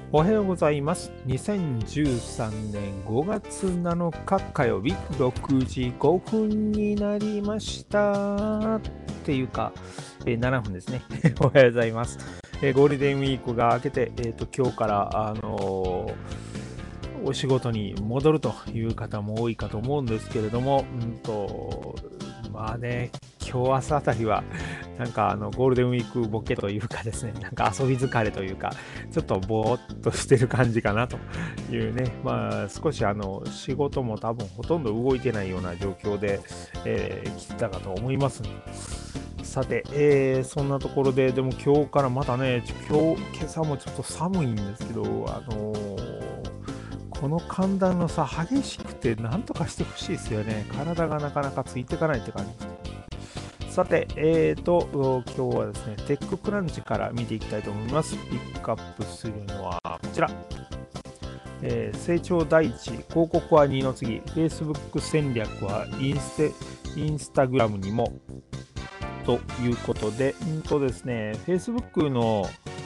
おはようございます。2013年5月7日火曜日6時5分になりましたっていうか、7分ですね。おはようございます。ゴールデンウィークが明けて、今日から、お仕事に戻るという方も多いかと思うんですけれども、まあね、今日朝あたりは、なんかゴールデンウィークボケというかですね、なんか遊び疲れというか、ちょっとぼーっとしてる感じかなというね、まあ少し仕事も多分ほとんど動いてないような状況で、来てたかと思います。さて、そんなところで、でも今日からまたね、今朝もちょっと寒いんですけど、この寒暖の差激しくてなんとかしてほしいですよね。体がなかなかついていかないって感じです。さて、今日はですね、テッククランチから見ていきたいと思います。ピックアップするのはこちら。成長第一、広告は2の次、Facebook 戦略はインスタグラムにもということで、ですね、Facebook の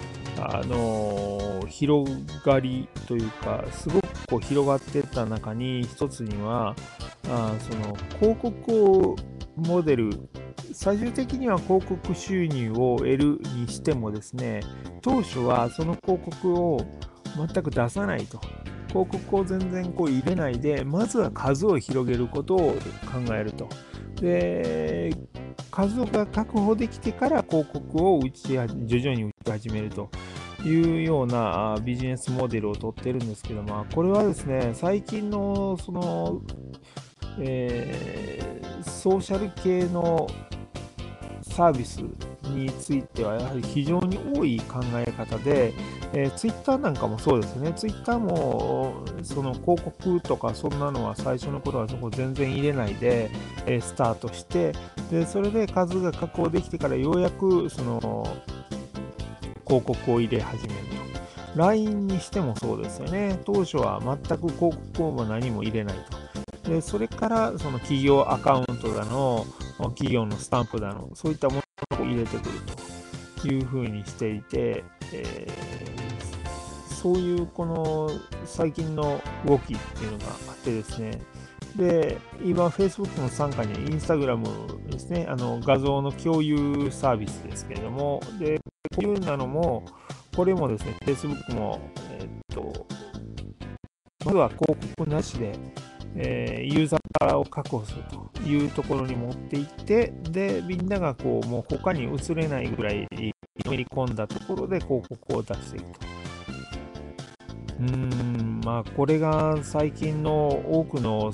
広がりというか、すごくこう広がっていった中に、一つには、その広告モデル、最終的には広告収入を得るにしてもですね、当初はその広告を全く出さないと。広告を全然こう入れないで、まずは数を広げることを考えると。で、数が確保できてから広告を徐々に打ち始めるというようなビジネスモデルをとってるんですけども、これはですね、最近のソーシャル系のサービスについてはやはり非常に多い考え方で、ツイッターなんかもそうですね。ツイッターもその広告とかそんなのは最初の頃はそこ全然入れないで、スタートして、でそれで数が確保できてからようやくその広告を入れ始めると。LINE にしてもそうですよね。当初は全く広告も何も入れないと。でそれからその企業アカウントだの、企業のスタンプだの、そういったものを入れてくるというふうにしていて、そういうこの最近の動きっていうのがあってですね、で、今、Facebook の傘下に Instagram ですね、画像の共有サービスですけれども、で、こういうなのも、これもですね、Facebook も、まずは広告なしで、ユーザーを確保するというところに持っていって、で、みんながこう、もう他に移れないぐらいのめり込んだところで広告を出していくと。まあ、これが最近の多くの、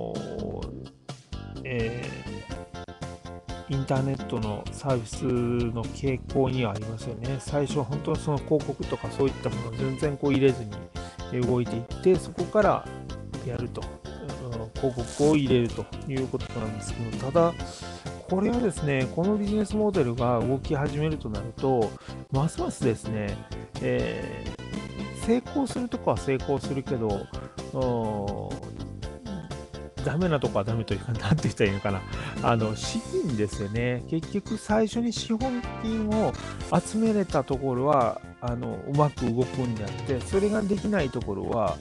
えインターネットのサービスの傾向にはありますよね。最初、本当はその広告とかそういったものを全然こう入れずに動いていって、そこからやると、広告を入れるということなんですけど、ただ、これはですね、このビジネスモデルが動き始めるとなると、ますますですね、成功するとこは成功するけど、ダメなとこはダメというか、なんて言ったらいいのかな。資金ですよね。結局、最初に資本金を集めれたところは、うまく動くんであって、それができないところは、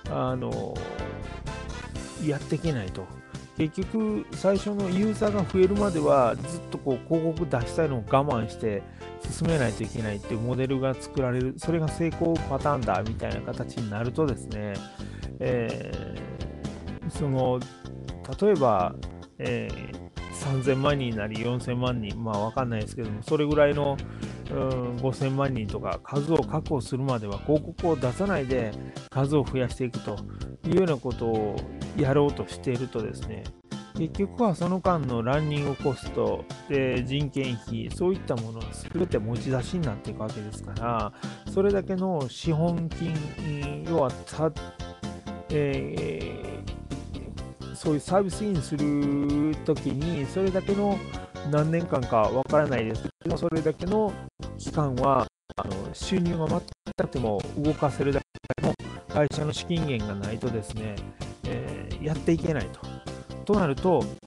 やっていけないと。結局、最初のユーザーが増えるまでは、ずっとこう広告出したいのを我慢して進めないといけないっていうモデルが作られる、それが成功パターンだみたいな形になるとですね、その例えば、3000万人なり4000万人、まあわかんないですけども、それぐらいの、5000万人とか数を確保するまでは広告を出さないで数を増やしていくというようなことをやろうとしているとですね、結局はその間のランニングコストで人件費、そういったものは全て持ち出しになっていくわけですから、それだけの資本金、要はそういうサービスインするときに、それだけの何年間かわからないですけど、それだけの期間は収入が全くても動かせるだけの会社の資金源がないとですね、やっていけないと。となると、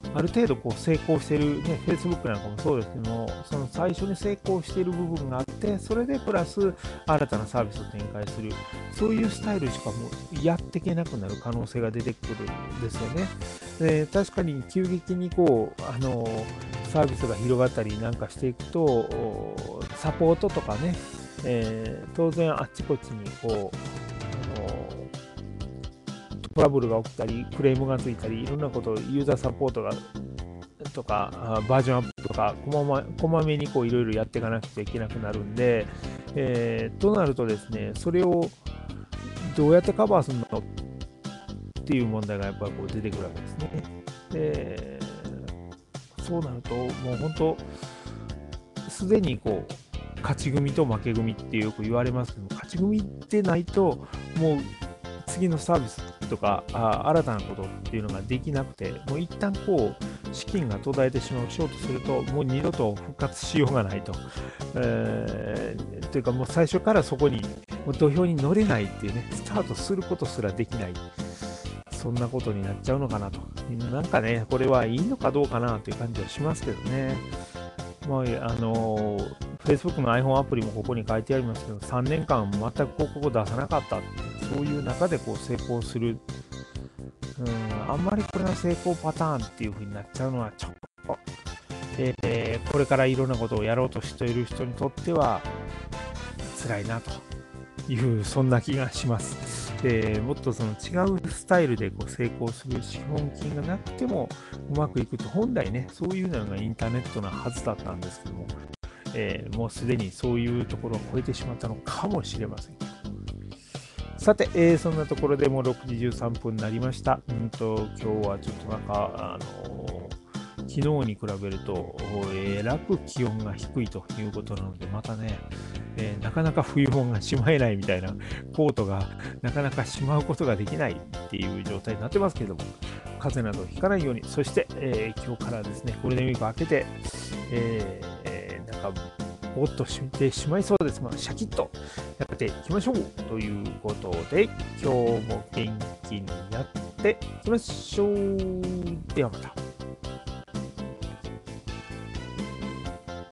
ある程度こう成功してる、ね、Facebook なんかもそうですけども、その最初に成功している部分があって、それでプラス新たなサービスを展開する、そういうスタイルしかもうやっていけなくなる可能性が出てくるんですよね。確かに急激にこう、サービスが広がったりなんかしていくと、サポートとかね、当然あっちこっちにこう、トラブルが起きたり、クレームがついたり、いろんなことをユーザーサポートがとか、バージョンアップとか、こまめにこういろいろやっていかなくちゃいけなくなるんで、となるとですね、それをどうやってカバーするのっていう問題がやっぱりこう出てくるわけですね。で、そうなると、もう本当、すでにこう、勝ち組と負け組ってよく言われますけども、勝ち組ってないと、もう次のサービスとか新たなことっていうのができなくて、もう一旦こう資金が途絶えてしまう、ショートすると、もう二度と復活しようがないと。というか、もう最初からそこにもう土俵に乗れないっていうね、スタートすることすらできない、そんなことになっちゃうのかなと。なんかね、これはいいのかどうかなという感じはしますけどね。まあ、Facebook の iPhone アプリもここに書いてありますけど、3年間全く広告を出さなかったっていう、そういう中でこう成功する、あんまりこれが成功パターンっていう風になっちゃうのは、ちょっと、これからいろんなことをやろうとしている人にとっては、辛いなという、そんな気がします。もっとその違うスタイルでこう成功する資本金がなくてもうまくいくと、本来ね、そういうのがインターネットなはずだったんですけども、もうすでにそういうところを超えてしまったのかもしれません。さて、そんなところでもう6時13分になりました。今日はちょっとなんか、昨日に比べると、楽気温が低いということなので、またね、なかなか冬物がしまえないみたいな、コートがなかなかしまうことができないっていう状態になってますけれども、風邪などひかないように、そして、今日からですね、ゴールデンウィーク明けて、なんか、ぼーっとしてしまいそうです。まあ、シャキッとやっていきましょうということで、今日も元気にやっていきましょう。ではまた。